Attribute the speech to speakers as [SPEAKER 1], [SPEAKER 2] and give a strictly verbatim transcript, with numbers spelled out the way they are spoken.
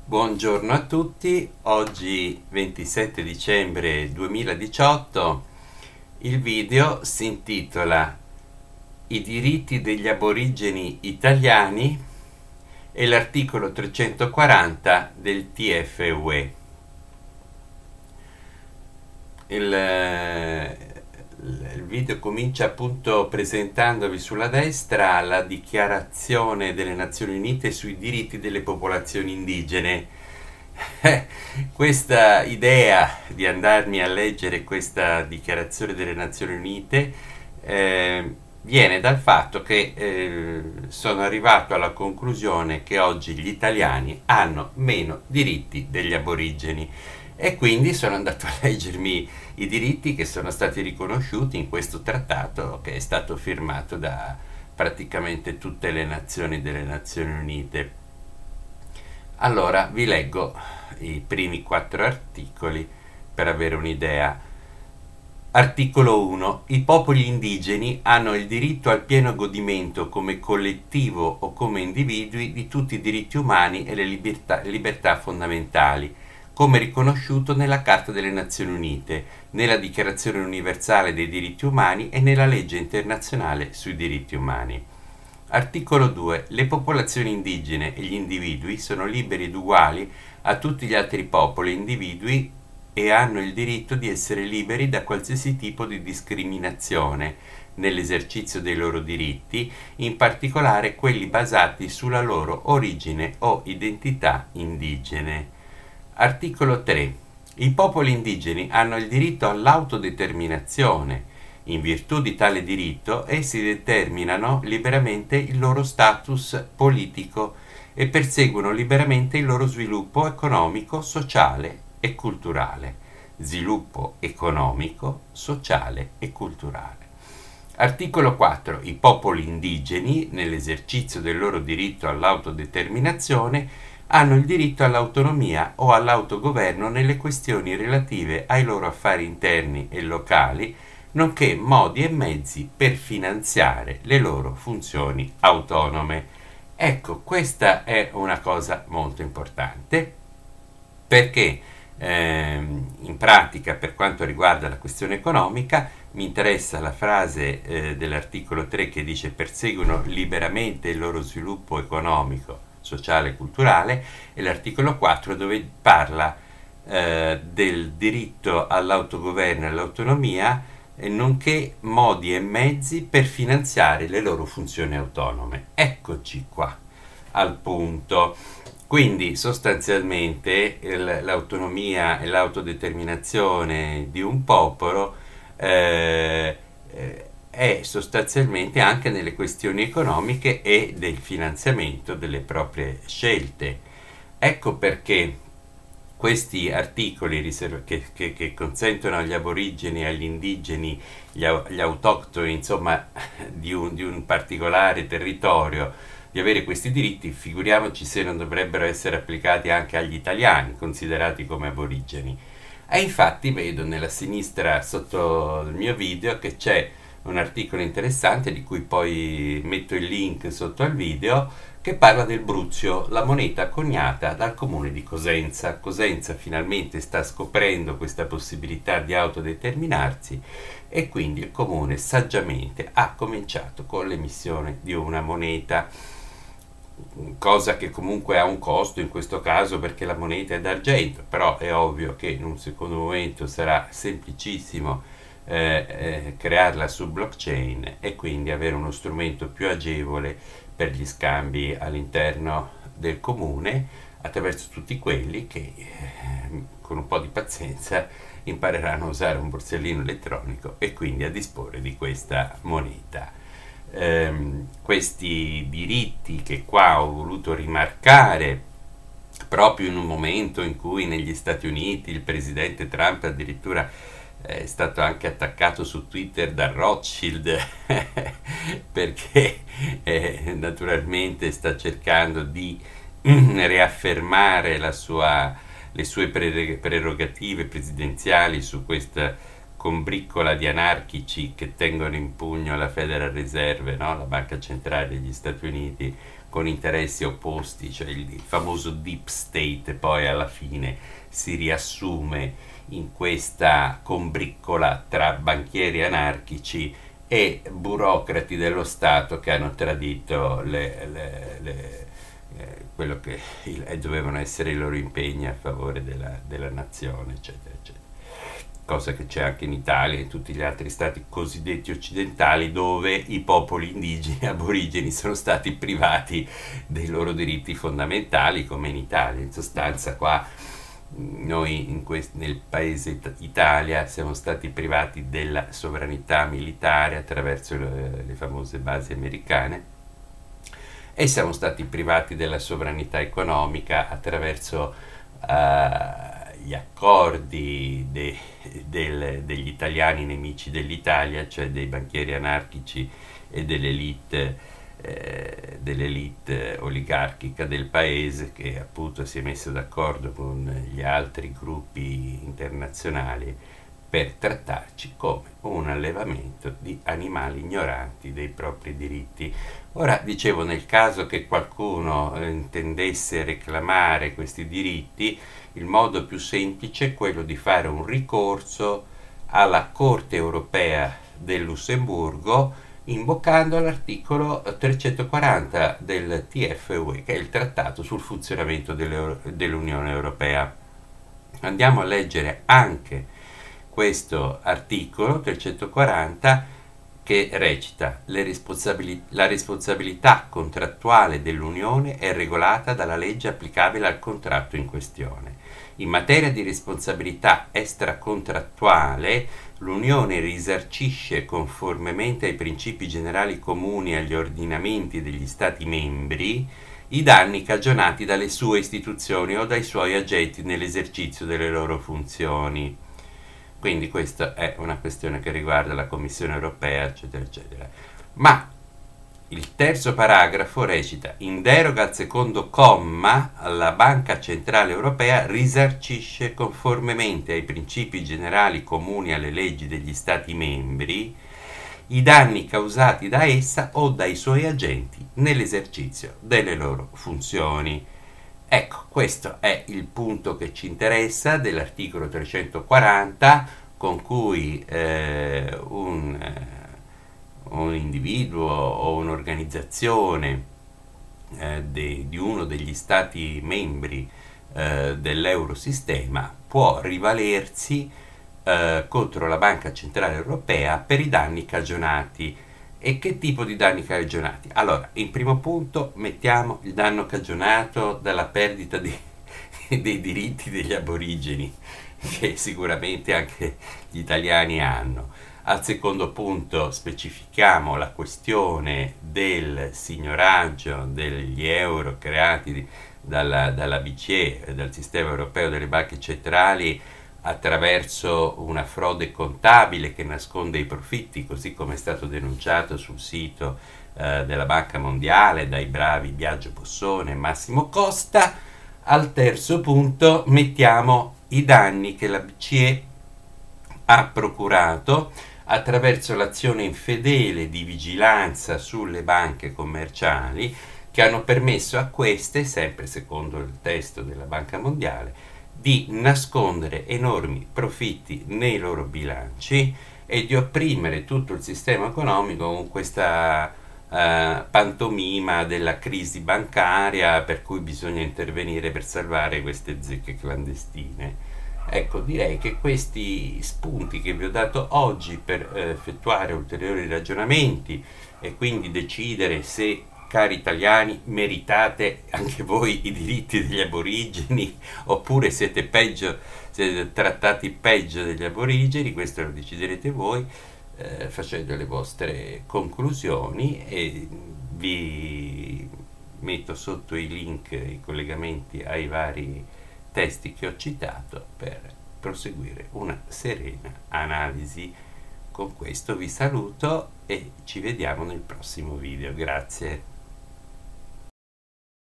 [SPEAKER 1] Buongiorno a tutti, oggi ventisette dicembre duemiladiciotto, il video si intitola I diritti degli aborigeni italiani e l'articolo trecentoquaranta del T F U E. Il, il video comincia appunto presentandovi sulla destra la dichiarazione delle Nazioni Unite sui diritti delle popolazioni indigene. Questa idea di andarmi a leggere questa dichiarazione delle Nazioni Unite eh, viene dal fatto che eh, sono arrivato alla conclusione che oggi gli italiani hanno meno diritti degli aborigeni. E quindi sono andato a leggermi i diritti che sono stati riconosciuti in questo trattato che è stato firmato da praticamente tutte le nazioni delle Nazioni Unite. Allora vi leggo i primi quattro articoli per avere un'idea. Articolo uno. I popoli indigeni hanno il diritto al pieno godimento come collettivo o come individui di tutti i diritti umani e le libertà, libertà fondamentali, come riconosciuto nella Carta delle Nazioni Unite, nella Dichiarazione Universale dei Diritti Umani e nella Legge Internazionale sui Diritti Umani. Articolo due. Le popolazioni indigene e gli individui sono liberi ed uguali a tutti gli altri popoli e individui e hanno il diritto di essere liberi da qualsiasi tipo di discriminazione nell'esercizio dei loro diritti, in particolare quelli basati sulla loro origine o identità indigene. Articolo tre. I popoli indigeni hanno il diritto all'autodeterminazione. In virtù di tale diritto, essi determinano liberamente il loro status politico e perseguono liberamente il loro sviluppo economico, sociale e culturale. Sviluppo economico, sociale e culturale. Articolo quattro. I popoli indigeni, nell'esercizio del loro diritto all'autodeterminazione, hanno il diritto all'autonomia o all'autogoverno nelle questioni relative ai loro affari interni e locali, nonché modi e mezzi per finanziare le loro funzioni autonome. Ecco, questa è una cosa molto importante, perché ehm, in pratica, per quanto riguarda la questione economica, mi interessa la frase eh, dell'articolo tre che dice perseguono liberamente il loro sviluppo economico, sociale e culturale, e l'articolo quattro dove parla eh, del diritto all'autogoverno e all'autonomia, eh, nonché modi e mezzi per finanziare le loro funzioni autonome. Eccoci qua al punto. Quindi sostanzialmente il, l'autonomia e l'autodeterminazione di un popolo eh, eh, è sostanzialmente anche nelle questioni economiche e del finanziamento delle proprie scelte. Ecco perché questi articoli riserv- che, che, che consentono agli aborigeni, agli indigeni, gli, gli autoctoni, insomma, di un, di un particolare territorio, di avere questi diritti, figuriamoci se non dovrebbero essere applicati anche agli italiani, considerati come aborigeni. E infatti vedo nella sinistra sotto il mio video che c'è un articolo interessante di cui poi metto il link sotto al video, che parla del Bruzio, la moneta coniata dal comune di Cosenza. Cosenza finalmente sta scoprendo questa possibilità di autodeterminarsi e quindi il comune saggiamente ha cominciato con l'emissione di una moneta, cosa che comunque ha un costo in questo caso perché la moneta è d'argento, però è ovvio che in un secondo momento sarà semplicissimo Eh, eh, crearla su blockchain e quindi avere uno strumento più agevole per gli scambi all'interno del comune attraverso tutti quelli che eh, con un po' di pazienza impareranno a usare un borsellino elettronico e quindi a disporre di questa moneta. Eh, questi diritti che qua ho voluto rimarcare proprio in un momento in cui negli Stati Uniti il presidente Trump addirittura è stato anche attaccato su Twitter da Rothschild perché eh, naturalmente sta cercando di riaffermare la sua, le sue prerogative presidenziali su questa combriccola di anarchici che tengono in pugno la Federal Reserve, no? La banca centrale degli Stati Uniti, con interessi opposti, cioè il, il famoso deep state poi alla fine si riassume in questa combriccola tra banchieri anarchici e burocrati dello Stato che hanno tradito le, le, le, eh, quello che il, dovevano essere i loro impegni a favore della, della nazione, eccetera, eccetera. Cosa che c'è anche in Italia e in tutti gli altri stati cosiddetti occidentali, dove i popoli indigeni aborigeni sono stati privati dei loro diritti fondamentali, come in Italia. In sostanza qua noi in quest- nel paese it- Italia siamo stati privati della sovranità militare attraverso le, le famose basi americane, e siamo stati privati della sovranità economica attraverso uh, gli accordi de, del, degli italiani nemici dell'Italia, cioè dei banchieri anarchici e dell'elite, eh, dell'elite oligarchica del paese, che appunto si è messo d'accordo con gli altri gruppi internazionali per trattarci come un allevamento di animali ignoranti dei propri diritti. Ora, dicevo, nel caso che qualcuno eh, intendesse reclamare questi diritti, il modo più semplice è quello di fare un ricorso alla Corte europea del Lussemburgo, invocando l'articolo trecentoquaranta del T F U E, che è il trattato sul funzionamento dell'Unione Europea. Andiamo a leggere anche questo articolo trecentoquaranta, che recita: Le responsabili- la responsabilità contrattuale dell'Unione è regolata dalla legge applicabile al contratto in questione. In materia di responsabilità extracontrattuale, l'Unione risarcisce, conformemente ai principi generali comuni agli ordinamenti degli Stati membri, i danni cagionati dalle sue istituzioni o dai suoi agenti nell'esercizio delle loro funzioni. Quindi questa è una questione che riguarda la Commissione europea, eccetera, eccetera. Ma il terzo paragrafo recita: in deroga al secondo comma, la Banca Centrale Europea risarcisce, conformemente ai principi generali comuni alle leggi degli Stati membri, i danni causati da essa o dai suoi agenti nell'esercizio delle loro funzioni. Ecco, questo è il punto che ci interessa dell'articolo trecentoquaranta, con cui eh, un, eh, un individuo o un'organizzazione eh, de, di uno degli Stati membri eh, dell'Eurosistema può rivalersi eh, contro la Banca Centrale Europea per i danni cagionati. E che tipo di danni cagionati? Allora, in primo punto mettiamo il danno cagionato dalla perdita di, dei diritti degli aborigeni, che sicuramente anche gli italiani hanno. Al secondo punto specifichiamo la questione del signoraggio degli euro creati dalla, dalla B C E, dal sistema europeo delle banche centrali, attraverso una frode contabile che nasconde i profitti, così come è stato denunciato sul sito eh, della Banca Mondiale dai bravi Biagio Bossone e Massimo Costa. Al terzo punto mettiamo i danni che la B C E ha procurato attraverso l'azione infedele di vigilanza sulle banche commerciali, che hanno permesso a queste, sempre secondo il testo della Banca Mondiale, di nascondere enormi profitti nei loro bilanci e di opprimere tutto il sistema economico con questa uh, pantomima della crisi bancaria, per cui bisogna intervenire per salvare queste zecche clandestine. Ecco, direi che questi spunti che vi ho dato oggi per eh, effettuare ulteriori ragionamenti e quindi decidere se, cari italiani, meritate anche voi i diritti degli aborigeni oppure siete peggio, siete trattati peggio degli aborigeni, questo lo deciderete voi eh, facendo le vostre conclusioni, e vi metto sotto i link, i collegamenti ai vari testi che ho citato per proseguire una serena analisi. Con questo vi saluto e ci vediamo nel prossimo video. Grazie.